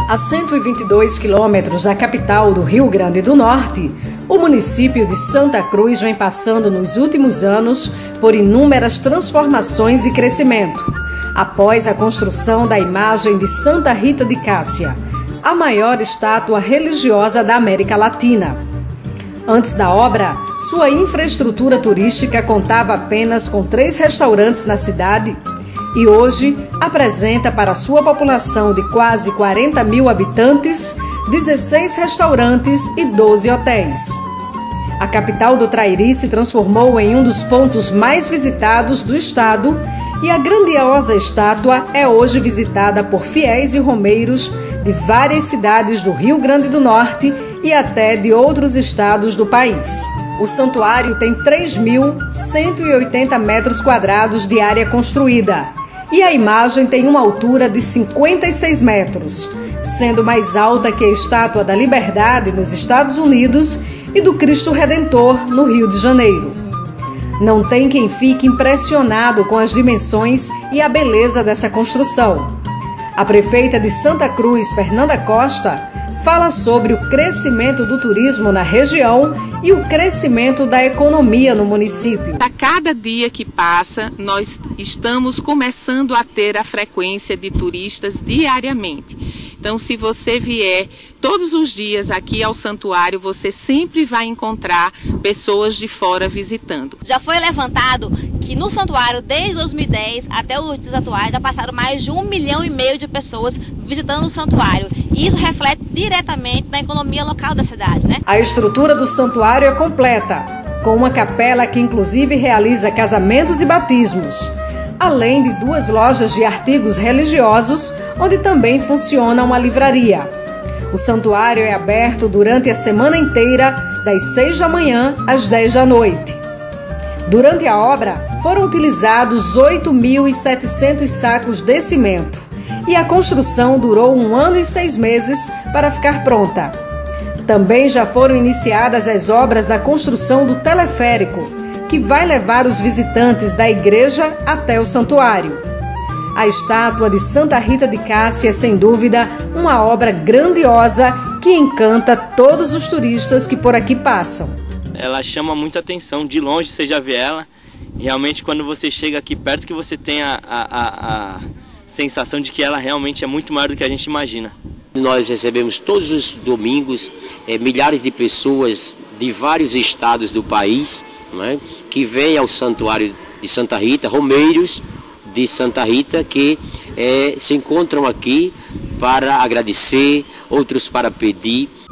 A 122 quilômetros da capital do Rio Grande do Norte, o município de Santa Cruz vem passando nos últimos anos por inúmeras transformações e crescimento, após a construção da imagem de Santa Rita de Cássia, a maior estátua religiosa da América Latina. Antes da obra, sua infraestrutura turística contava apenas com 3 restaurantes na cidade e hoje apresenta para sua população de quase 40 mil habitantes 16 restaurantes e 12 hotéis. A capital do Trairi se transformou em um dos pontos mais visitados do estado e a grandiosa estátua é hoje visitada por fiéis e romeiros de várias cidades do Rio Grande do Norte e até de outros estados do país. O santuário tem 3.180 metros quadrados de área construída e a imagem tem uma altura de 56 metros, sendo mais alta que a Estátua da Liberdade nos Estados Unidos e do Cristo Redentor no Rio de Janeiro. Não tem quem fique impressionado com as dimensões e a beleza dessa construção. A prefeita de Santa Cruz, Fernanda Costa, fala sobre o crescimento do turismo na região e o crescimento da economia no município. A cada dia que passa, nós estamos começando a ter a frequência de turistas diariamente. Então, se você vier todos os dias aqui ao santuário, você sempre vai encontrar pessoas de fora visitando. Já foi levantado que no santuário, desde 2010 até os dias atuais, já passaram mais de 1,5 milhão de pessoas visitando o santuário. E isso reflete diretamente na economia local da cidade, né? A estrutura do santuário é completa, com uma capela que inclusive realiza casamentos e batismos, além de 2 lojas de artigos religiosos, onde também funciona uma livraria. O santuário é aberto durante a semana inteira, das 6 da manhã às 10 da noite. Durante a obra, foram utilizados 8.700 sacos de cimento e a construção durou 1 ano e 6 meses para ficar pronta. Também já foram iniciadas as obras da construção do teleférico, que vai levar os visitantes da igreja até o santuário. A estátua de Santa Rita de Cássia é, sem dúvida, uma obra grandiosa que encanta todos os turistas que por aqui passam. Ela chama muita atenção, de longe você já vê ela. Realmente, quando você chega aqui perto, que você tem a sensação de que ela realmente é muito maior do que a gente imagina. Nós recebemos todos os domingos milhares de pessoas de vários estados do país, né, que vêm ao santuário de Santa Rita, romeiros de Santa Rita, que se encontram aqui para agradecer, outros para pedir.